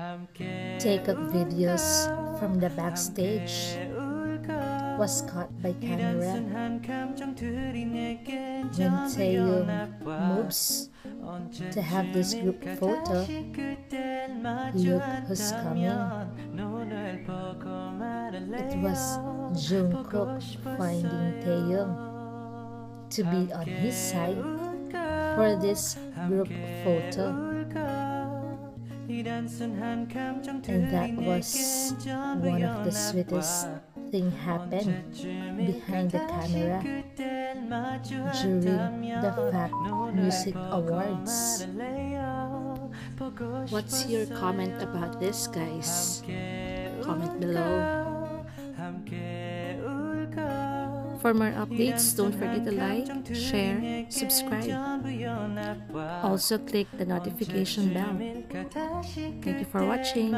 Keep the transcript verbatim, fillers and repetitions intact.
Taekook videos from the backstage was caught by camera when Taehyung moves to have this group photo. Look who's coming. It was Jungkook finding Taehyung to be on his side for this group photo. And that was one of the sweetest thing happened behind the camera during the Fact Music Awards. What's your comment about this, guys? Comment below. For more updates, don't forget to like, share, subscribe. Also click the notification bell. Thank you for watching.